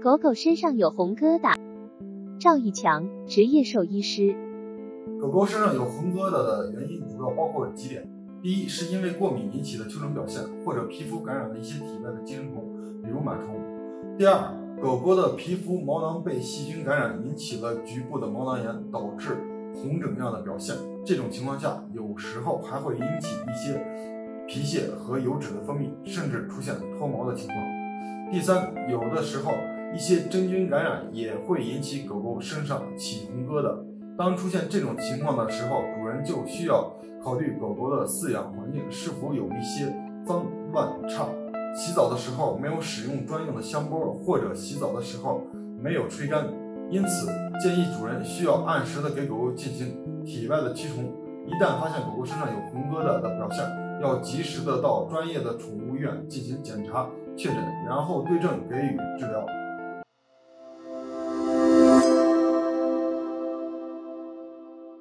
狗狗身上有红疙瘩。赵义强，职业兽医师。 狗狗身上有红疙瘩的原因主要包括几点：第一，是因为过敏引起的丘疹表现，或者皮肤感染了一些体外的寄生虫，比如螨虫；第二，狗狗的皮肤毛囊被细菌感染，引起了局部的毛囊炎，导致红疹样的表现。这种情况下，有时候还会引起一些皮屑和油脂的分泌，甚至出现脱毛的情况。第三，有的时候一些真菌感染也会引起狗狗身上起红疙瘩。当出现这种情况的时候，主人就需要考虑狗狗的饲养环境是否有一些脏乱差，洗澡的时候没有使用专用的香波，或者洗澡的时候没有吹干。因此建议主人需要按时的给狗狗进行体外的驱虫，一旦发现狗狗身上有红疙瘩的表现，要及时的到专业的宠物医院进行检查确诊，然后对症给予治疗。